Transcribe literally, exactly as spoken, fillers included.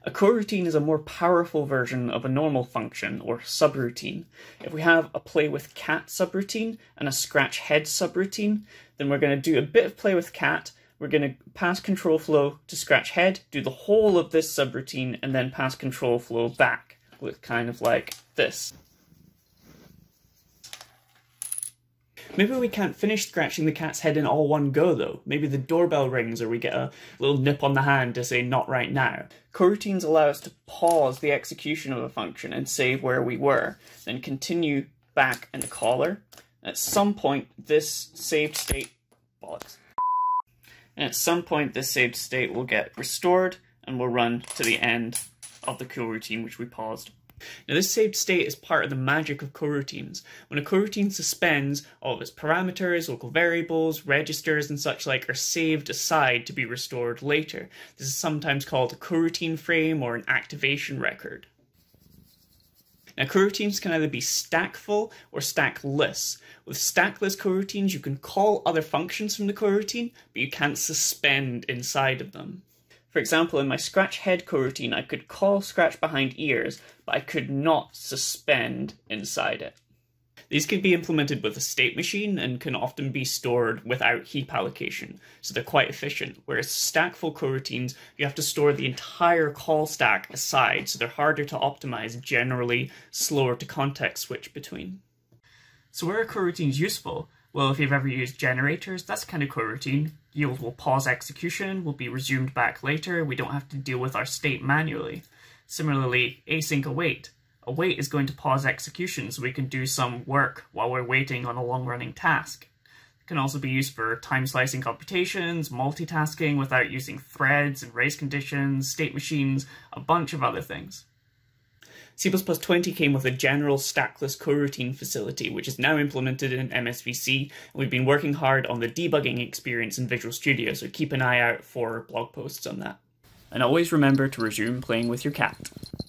A coroutine is a more powerful version of a normal function, or subroutine. If we have a play with cat subroutine and a scratch head subroutine, then we're going to do a bit of play with cat, we're going to pass control flow to scratch head, do the whole of this subroutine, and then pass control flow back, with kind of like this. Maybe we can't finish scratching the cat's head in all one go though. Maybe the doorbell rings or we get a little nip on the hand to say not right now. Coroutines allow us to pause the execution of a function and save where we were, then continue back in the caller. At some point this saved state bollocks. And at some point this saved state will get restored and will run to the end of the coroutine which we paused. Now this saved state is part of the magic of coroutines. When a coroutine suspends, all of its parameters, local variables, registers and such like are saved aside to be restored later. This is sometimes called a coroutine frame or an activation record. Now coroutines can either be stackful or stackless. With stackless coroutines you can call other functions from the coroutine, but you can't suspend inside of them. For example, in my scratch head coroutine, I could call scratch behind ears, but I could not suspend inside it. These can be implemented with a state machine and can often be stored without heap allocation, so they're quite efficient. Whereas stackful coroutines, you have to store the entire call stack aside, so they're harder to optimize, generally slower to context switch between. So where are coroutines useful? Well, if you've ever used generators, that's kind of coroutine. Yield will pause execution, will be resumed back later, we don't have to deal with our state manually. Similarly, async await. Await is going to pause execution so we can do some work while we're waiting on a long-running task. It can also be used for time-slicing computations, multitasking without using threads and race conditions, state machines, a bunch of other things. C plus plus twenty came with a general stackless coroutine facility, which is now implemented in M S V C, and we've been working hard on the debugging experience in Visual Studio, so keep an eye out for blog posts on that. And always remember to resume playing with your cat.